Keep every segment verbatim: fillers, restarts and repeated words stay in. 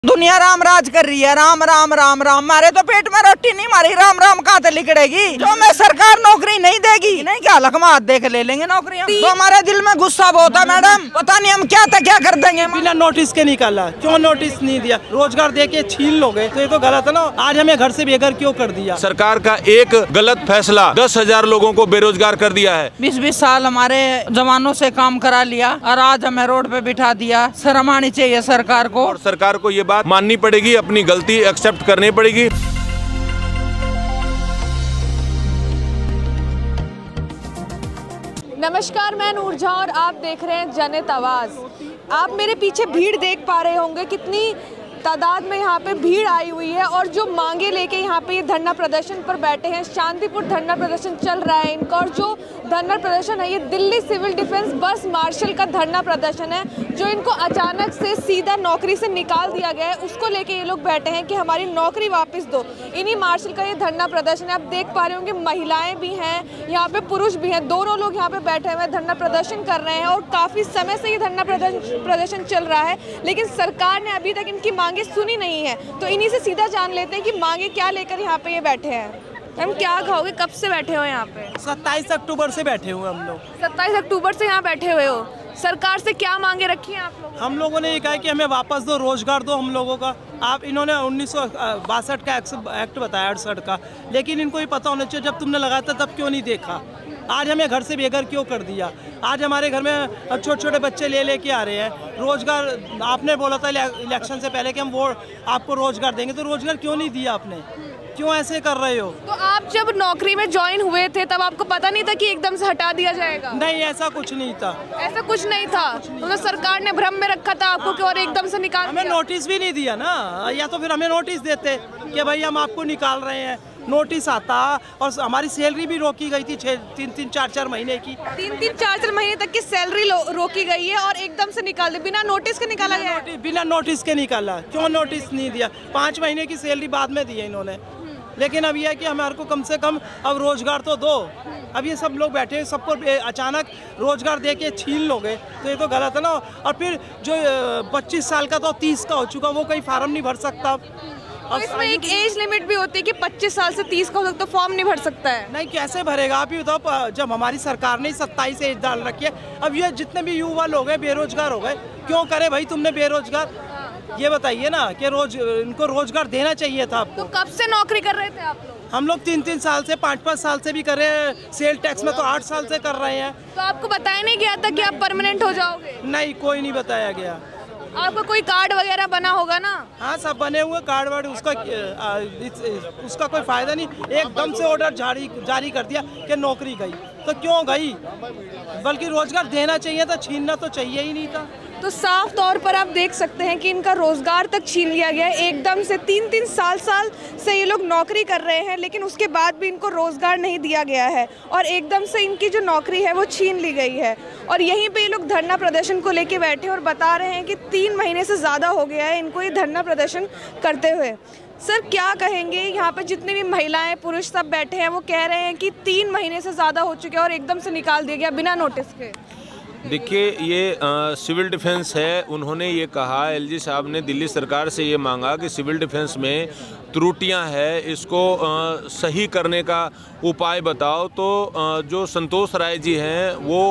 दुनिया राम राज कर रही है, राम राम राम राम। मारे तो पेट में रोटी नहीं, मारी राम राम कहाँ से लिकड़ेगी। जो मैं सरकार नौकरी नहीं देगी, नहीं क्या लकमा हाथ देख ले लेंगे नौकरियाँ। तो हमारे दिल में गुस्सा बहुत है मैडम, पता नहीं हम क्या था क्या कर देंगे। बिना नोटिस के निकाला, क्यों नोटिस नहीं दिया? रोजगार दे के छीन लोगे तो ये तो गलत है ना। आज हमें घर से बेघर क्यों कर दिया? सरकार का एक गलत फैसला दस हजार लोगों को बेरोजगार कर दिया है। बीस बीस साल हमारे जवानों से काम करा लिया और आज हमें रोड पे बिठा दिया। शर्म आनी चाहिए सरकार को। और सरकार को ये बात माननी पड़ेगी, अपनी गलती एक्सेप्ट करनी पड़ेगी। नमस्कार, मैं नूरजहां और आप देख रहे हैं जनहित आवाज़। आप मेरे पीछे भीड़ देख पा रहे होंगे, कितनी तादाद में यहाँ पे भीड़ आई हुई है और जो मांगे लेके यहाँ पे ये धरना प्रदर्शन पर बैठे हैं। शांतिपूर्ण धरना प्रदर्शन चल रहा है इनका और जो धरना प्रदर्शन है ये Delhi civil defence bus marshal का धरना प्रदर्शन है, जो इनको अचानक से सीधा नौकरी से निकाल दिया गया है। उसको लेके ये लोग बैठे हैं कि हमारी नौकरी वापस दो। इन्हीं मार्शल का ये धरना प्रदर्शन है। आप देख पा रहे होंगे महिलाएं भी हैं, यहाँ पे पुरुष भी हैं, दोनों लोग यहाँ पे बैठे हुए धरना प्रदर्शन कर रहे हैं और काफ़ी समय से ये धरना प्रदर्शन चल रहा है, लेकिन सरकार ने अभी तक इनकी मांगे सुनी नहीं है। तो इन्हीं से सीधा जान लेते हैं कि मांगे क्या लेकर यहाँ पे ये बैठे हैं। हम क्या कहोगे, कब से बैठे हो यहाँ पे? सत्ताईस अक्टूबर से बैठे हुए हम लोग। सत्ताईस अक्टूबर से यहाँ बैठे हुए हो। सरकार से क्या मांगे रखी हैं आप लोग? हम लोगों ने ये कहा कि हमें वापस दो, रोजगार दो हम लोगों का। आप इन्होंने उन्नीस सौ बासठ का एक्ट बताया, अड़सठ का, लेकिन इनको ही पता होना चाहिए जब तुमने लगाया था तब क्यों नहीं देखा। आज हमें घर से बेघर क्यों कर दिया? आज हमारे घर में छोटे छोटे बच्चे ले लेके आ रहे हैं। रोजगार आपने बोला था इलेक्शन से पहले कि हम वो आपको रोजगार देंगे, तो रोजगार क्यों नहीं दिया आपने? क्यों ऐसे कर रहे हो? तो आप जब नौकरी में ज्वाइन हुए थे तब आपको पता नहीं था कि एकदम से हटा दिया जाएगा? नहीं, ऐसा कुछ नहीं था। ऐसा कुछ नहीं था, मतलब सरकार ने भ्रम में रखा था आपको कि और एकदम से निकाल हमें नोटिस भी नहीं दिया ना। या तो फिर हमें नोटिस देते कि भाई हम आपको निकाल रहे हैं, नोटिस आता। और हमारी सैलरी भी रोकी गई थी छः तीन तीन चार चार महीने की। तीन तीन चार चार महीने तक की सैलरी रोकी गई है और एकदम से निकाल दी, बिना नोटिस के निकाला गया है। बिना नोटिस के निकाला, क्यों नोटिस नहीं दिया? पाँच महीने की सैलरी बाद में दी है इन्होंने, लेकिन अब यह है कि हमारे को कम से कम अब रोजगार तो दो। अब ये सब लोग बैठे, सबको अचानक रोजगार दे के छीन लोगे तो ये तो गलत है ना। और फिर जो पच्चीस साल का तो तीस का हो चुका, वो कोई फार्म नहीं भर सकता। तो इसमें एक एज लिमिट भी होती है कि पच्चीस साल से तीस का हो तो फॉर्म नहीं भर सकता है? नहीं, कैसे भरेगा? आप ही बताओ, जब हमारी सरकार ने सत्ताईस एज डाल रखी है, अब ये जितने भी युवा लोग हैं बेरोजगार हो गए। क्यों करे भाई तुमने बेरोजगार? ये बताइए ना कि रोज इनको रोजगार देना चाहिए था आपको। तो कब से नौकरी कर रहे थे आप लोग? हम लोग तीन तीन साल से, पाँच पाँच साल से भी कर रहे हैं। सेल टैक्स में तो आठ साल से कर रहे हैं। तो आपको बताया नहीं गया था कि आप परमानेंट हो जाओगे? नहीं, कोई नहीं बताया गया। आपको कोई कार्ड वगैरह बना होगा ना? हाँ, सब बने हुए कार्ड वार्ड, उसका आ, इस, उसका कोई फायदा नहीं। एकदम से ऑर्डर जारी जारी कर दिया कि नौकरी गई। तो क्यों गई? बल्कि रोजगार देना चाहिए था, छीनना तो चाहिए ही नहीं था। तो साफ तौर पर आप देख सकते हैं कि इनका रोजगार तक छीन लिया गया है। एकदम से तीन तीन साल साल से ये लोग नौकरी कर रहे हैं, लेकिन उसके बाद भी इनको रोजगार नहीं दिया गया है और एकदम से इनकी जो नौकरी है वो छीन ली गई है। और यहीं पे ये लोग धरना प्रदर्शन को लेके बैठे और बता रहे हैं कि तीन महीने से ज़्यादा हो गया है इनको ये धरना प्रदर्शन करते हुए। सर, क्या कहेंगे? यहाँ पे जितने भी महिलाएं पुरुष सब बैठे हैं वो कह रहे हैं कि तीन महीने से ज़्यादा हो चुके हैं और एकदम से निकाल दिया गया बिना नोटिस के। देखिए, ये आ, सिविल डिफेंस है। उन्होंने ये कहा, एलजी साहब ने दिल्ली सरकार से ये मांगा कि सिविल डिफेंस में त्रुटियां हैं, इसको आ, सही करने का उपाय बताओ। तो आ, जो संतोष राय जी हैं वो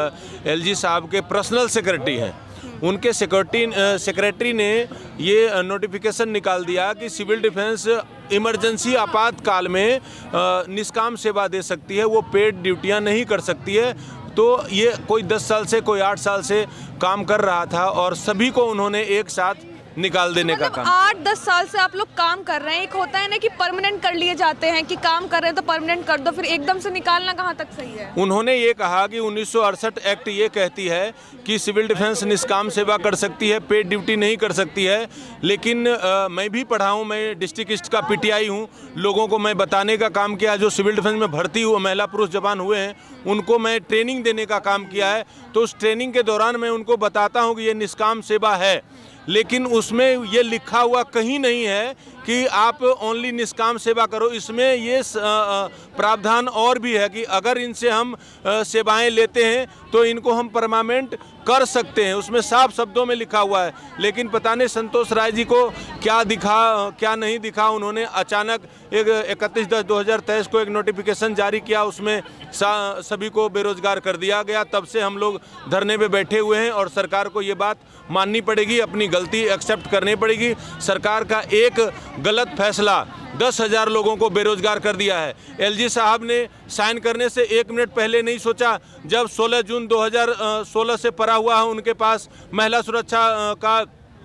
एलजी साहब के पर्सनल सेक्रेटरी हैं। उनके सेक्रेटरी सेक्रेटरी ने ये नोटिफिकेशन निकाल दिया कि सिविल डिफेंस इमरजेंसी आपातकाल में निष्काम सेवा दे सकती है, वो पेड ड्यूटियां नहीं कर सकती है। तो ये कोई दस साल से, कोई आठ साल से काम कर रहा था और सभी को उन्होंने एक साथ निकाल देने मतलब का काम। आठ दस साल से आप लोग काम कर रहे हैं। एक होता है ना कि परमानेंट कर लिए जाते हैं कि काम कर रहे हैं तो परमानेंट कर दो, फिर एकदम से निकालना कहाँ तक सही है? उन्होंने ये कहा कि उन्नीस सौ अड़सठ एक्ट ये कहती है कि सिविल डिफेंस निष्काम सेवा कर सकती है, पेड ड्यूटी नहीं कर सकती है। लेकिन आ, मैं भी पढ़ा हूँ, मैं डिस्ट्रिक्ट ईस्ट का पीटीआई हूँ। लोगों को मैं बताने का काम किया, जो सिविल डिफेंस में भर्ती हुए महिला पुरुष जवान हुए हैं उनको मैं ट्रेनिंग देने का काम किया है। तो उस ट्रेनिंग के दौरान मैं उनको बताता हूँ कि ये निष्काम सेवा है, लेकिन उसमें ये लिखा हुआ कहीं नहीं है कि आप ओनली निष्काम सेवा करो। इसमें ये प्रावधान और भी है कि अगर इनसे हम सेवाएं लेते हैं तो इनको हम परमानेंट कर सकते हैं, उसमें साफ शब्दों में लिखा हुआ है। लेकिन पता नहीं संतोष राय जी को क्या दिखा क्या नहीं दिखा, उन्होंने अचानक एक इकतीस दस दो हज़ार तेईस को एक नोटिफिकेशन जारी किया, उसमें सभी को बेरोजगार कर दिया गया। तब से हम लोग धरने पे बैठे हुए हैं और सरकार को ये बात माननी पड़ेगी, अपनी गलती एक्सेप्ट करनी पड़ेगी। सरकार का एक गलत फैसला दस हज़ार लोगों को बेरोजगार कर दिया है। एलजी साहब ने साइन करने से एक मिनट पहले नहीं सोचा, जब सोलह जून दो हज़ार सोलह से पड़ा हुआ है उनके पास महिला सुरक्षा का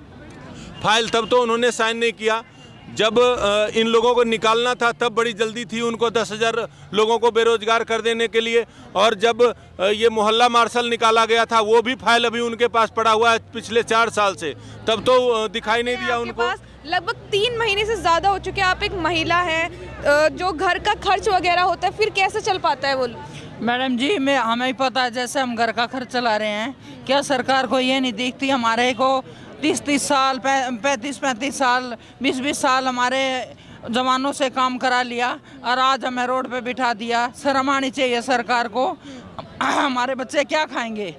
फाइल, तब तो उन्होंने साइन नहीं किया। जब इन लोगों को निकालना था तब बड़ी जल्दी थी उनको दस हज़ार लोगों को बेरोजगार कर देने के लिए। और जब ये मोहल्ला मार्शल निकाला गया था वो भी फाइल अभी उनके पास पड़ा हुआ है पिछले चार साल से, तब तो दिखाई नहीं दिया उनको। लगभग तीन महीने से ज़्यादा हो चुके हैं, आप एक महिला हैं, जो घर का खर्च वगैरह होता है फिर कैसे चल पाता है वो? मैडम जी मैं हमें ही पता है, जैसे हम घर का खर्च चला रहे हैं, क्या सरकार को ये नहीं दिखती हमारे को तीस तीस साल पैंतीस पैंतीस साल बीस बीस साल हमारे जवानों से काम करा लिया और आज हमें रोड पे बिठा दिया। शर्म आनी चाहिए सरकार को। हमारे बच्चे क्या खाएंगे?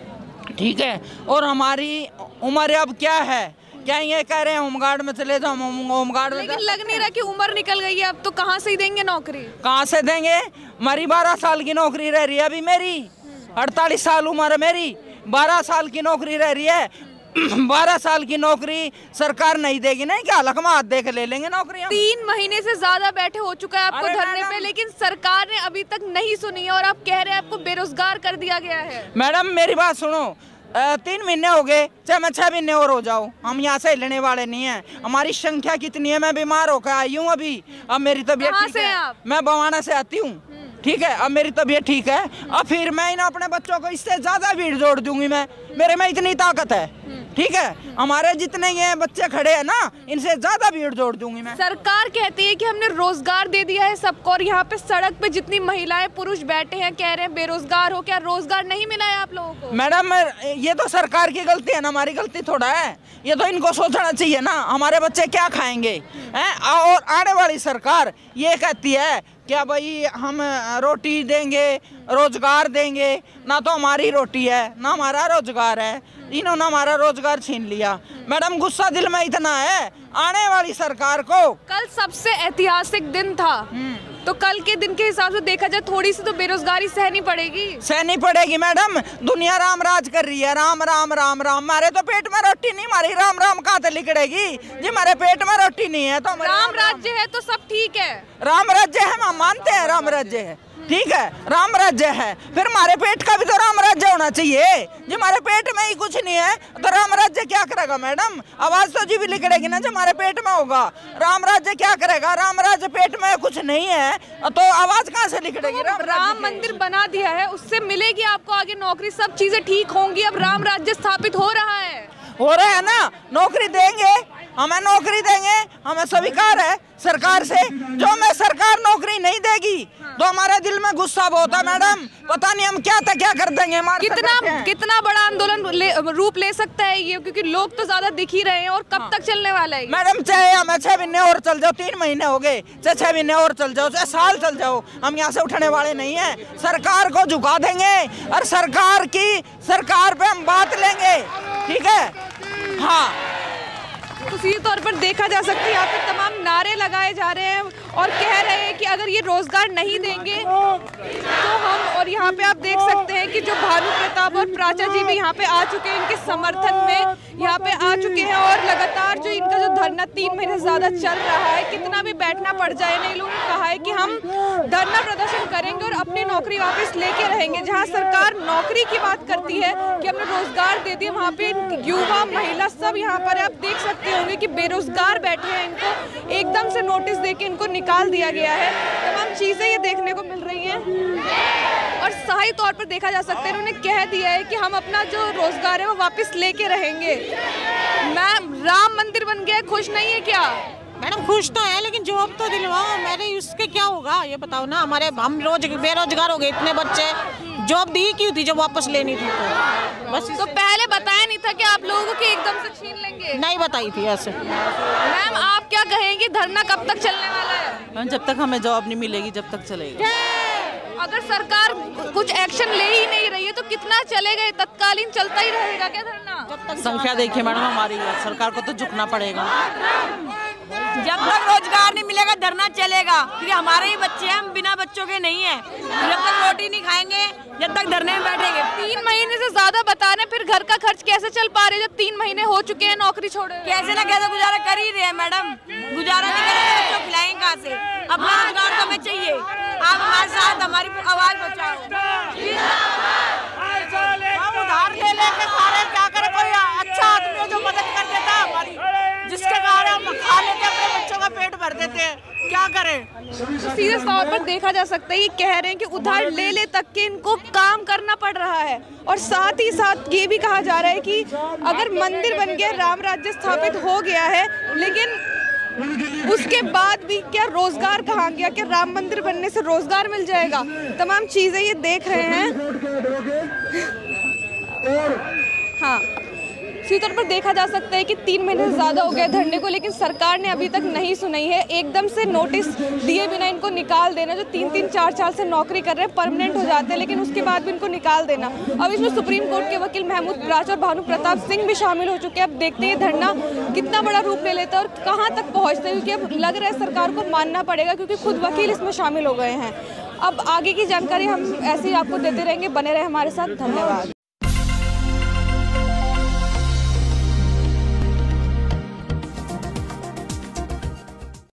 ठीक है, और हमारी उम्र अब क्या है? क्या ये कह रहे हैं होमगार्ड में चले जाओ, होमगार्ड में? लेकिन लग नहीं रहा कि उम्र निकल गई है अब, तो कहाँ से ही देंगे नौकरी? कहाँ से देंगे? हमारी बारह साल की नौकरी रह रही है अभी, मेरी अड़तालीस साल उम्र है मेरी, बारह साल की नौकरी रह रही है। बारह साल की नौकरी सरकार नहीं देगी, नहीं क्या लकमा हाथ दे के ले लेंगे नौकरी? तीन महीने से ज्यादा बैठे हो चुका है आपको धरने पे, लेकिन सरकार ने अभी तक नहीं सुनी है और आप कह रहे हैं आपको बेरोजगार कर दिया गया है। मैडम मेरी बात सुनो, तीन महीने हो गए, चाहे मैं छह महीने और हो जाओ, हम यहाँ से हिलने वाले नहीं हैं। हमारी संख्या कितनी है? मैं बीमार होकर आई हूँ अभी, अब मेरी तबीयत ठीक है। आप? मैं बवाना से आती हूँ, ठीक है, अब मेरी तबीयत ठीक है। अब फिर मैं इन अपने बच्चों को इससे ज्यादा भीड़ जोड़ दूंगी, मैं मेरे में इतनी ताकत है, ठीक है। हमारे जितने ये बच्चे खड़े हैं ना, इनसे ज्यादा भीड़ जोड़ दूंगी मैं। सरकार कहती है कि हमने रोजगार दे दिया है सबको, और यहाँ पे सड़क पे जितनी महिलाएं पुरुष बैठे हैं कह रहे हैं बेरोजगार हो। क्या रोजगार नहीं मिला है आप लोगों को? मैडम ये तो सरकार की गलती है ना, हमारी गलती थोड़ा है। ये तो इनको सोचना चाहिए ना, हमारे बच्चे क्या खाएंगे हैं? और आने वाली सरकार ये कहती है क्या भाई हम रोटी देंगे, रोजगार देंगे, ना तो हमारी रोटी है ना हमारा रोजगार है, इन्होंने हमारा रोजगार छीन लिया। मैडम गुस्सा दिल में इतना है आने वाली सरकार को। कल सबसे ऐतिहासिक दिन था, तो कल के दिन के हिसाब से देखा जाए थोड़ी सी तो बेरोजगारी सहनी पड़ेगी। सहनी पड़ेगी मैडम, दुनिया राम राज कर रही है, राम राम राम राम। हमारे तो पेट में रोटी नहीं, हमारी राम राम कहाँ से लिखड़ेगी जी? हमारे पेट में रोटी नहीं है तो राम राज्य है तो सब ठीक है। राम राज्य है, हम मानते हैं राम राज्य है, ठीक है, राम राज्य है, फिर हमारे पेट का भी तो राम राज्य होना चाहिए जी। हमारे पेट में ही कुछ नहीं है तो राम राज्य क्या करेगा मैडम? आवाज तो जी भी लिखड़ेगी ना, जो हमारे पेट में होगा। राम राज्य क्या करेगा? राम राज्य पेट में कुछ नहीं है तो आवाज कहाँ से लिखड़ेगी? तो राम मंदिर बना दिया है, उससे मिलेगी आपको आगे नौकरी, सब चीजें ठीक होंगी। अब राम राज्य स्थापित हो रहा है, हो रहा है ना, नौकरी देंगे, हमें नौकरी देंगे, हमें स्वीकार है सरकार से। जो हमें सरकार नौकरी नहीं देगी तो हमारे दिल में गुस्सा बहुत है मैडम, पता नहीं हम क्या तक क्या कर देंगे। कितना कितना बड़ा आंदोलन ले, रूप ले सकता है ये, क्योंकि लोग तो ज्यादा दिख ही रहे हैं। और कब हाँ। तक चलने वाला है मैडम? चाहे हमें छह महीने और चल जाओ, तीन महीने हो गए, चाहे छह महीने और चल जाओ, चाहे साल चल जाओ, हम यहाँ से उठने वाले नहीं है। सरकार को झुका देंगे और सरकार की सरकार पे हम बात लेंगे, ठीक है। हाँ, तो सीधे तौर पर देखा जा सकता है यहाँ पे तमाम नारे लगाए जा रहे हैं और कह रहे हैं कि अगर ये रोजगार नहीं देंगे तो हम, और यहाँ पे आप देख सकते हैं कि जो भानु प्रताप और प्राचा जी भी यहाँ पे आ चुके हैं, इनके समर्थन में यहाँ पे आ चुके हैं। और लगातार जो इनका जो धरना तीन महीने से ज्यादा चल रहा है, कितना भी बैठना पड़ जाए, इन लोगों ने कहा है कि हम धरना प्रदर्शन करेंगे और अपनी नौकरी वापस लेके रहेंगे। जहाँ सरकार नौकरी की बात करती है कि हमने रोजगार दे दिया, वहाँ पे युवा महिला सब यहाँ पर आप देख सकते होंगे कि बेरोजगार बैठे हैं, इनको एकदम से नोटिस देके इनको निकाल दिया गया है। तमाम चीजें ये देखने को मिल रही हैं और सही तौर पर देखा जा सकता है इन्होंने कह दिया है कि हम अपना जो रोजगार है वो वापस लेके रहेंगे। मैम राम मंदिर बन गया, खुश नहीं है क्या? मैडम खुश तो है, लेकिन जॉब तो दिलवाओ। मेरे उसके क्या होगा ये बताओ ना। हमारे हम रोज बेरोजगार हो गए, इतने बच्चे जॉब दी क्यों थी जब वापस लेनी थी तो बस। तो पहले बताया नहीं था कि आप लोगों को एकदम से छीन लेंगे? नहीं बताई थी ऐसे। मैम आप क्या कहेंगी, धरना कब तक चलने वाला है? जब तक हमें जॉब नहीं मिलेगी जब तक चलेगा। अगर सरकार कुछ एक्शन ले ही नहीं रही है तो कितना चलेगा? ये तत्कालीन चलता ही रहेगा क्या धरना? संख्या देखिए मैडम हमारी, सरकार को तो झुकना पड़ेगा। जब तक रोजगार नहीं मिलेगा धरना चलेगा, क्योंकि हमारे ही बच्चे हैं, हम बिना बच्चों के नहीं है। जब तक रोटी नहीं खाएंगे जब तक धरने में बैठेंगे। तीन महीने से ज्यादा बता रहे हैं, फिर घर का खर्च कैसे चल पा रहे हैं जब तीन महीने हो चुके हैं नौकरी छोड़े? कैसे ना कैसे गुजारा कर ही रहे हैं मैडम, गुजारा नहीं करेंगे बच्चों खिलाएंगे कहाँ से? अपना रोजगार तो हमें चाहिए। आप हमारे साथ हमारी आवाज बचाओ। हम उधार ले लेके खा रहे, क्या करे? कोई अच्छा आदमी हो जो मदद कर देता है हमारी, जिसके कारण हम खा लेते अपने बच्चों का पेट भर देते हैं, क्या करें? सीधे तौर पर देखा जा सकता है, ये कह रहे हैं कि उधार ले ले तक के इनको काम करना पड़ रहा है। और साथ ही साथ ये भी कहा जा रहा है कि अगर मंदिर बन गया, राम राज्य स्थापित हो गया है, लेकिन उसके बाद भी क्या रोजगार कहाँ गया? क्या राम मंदिर बनने से रोजगार मिल जाएगा? तमाम चीजें ये देख रहे हैं। हाँ, इसी तौर पर देखा जा सकता है कि तीन महीने से ज़्यादा हो गए धरने को, लेकिन सरकार ने अभी तक नहीं सुनाई है। एकदम से नोटिस दिए बिना इनको निकाल देना, जो तीन तीन चार साल से नौकरी कर रहे हैं, परमानेंट हो जाते हैं, लेकिन उसके बाद भी इनको निकाल देना। अब इसमें सुप्रीम कोर्ट के वकील महमूद राज और भानु प्रताप सिंह भी शामिल हो चुके हैं। अब देखते हैं धरना कितना बड़ा रूप ले लेता है और कहाँ तक पहुँचता है, क्योंकि अब लग रहा है सरकार को मानना पड़ेगा, क्योंकि खुद वकील इसमें शामिल हो गए हैं। अब आगे की जानकारी हम ऐसे ही आपको देते रहेंगे, बने रहे हमारे साथ। धन्यवाद।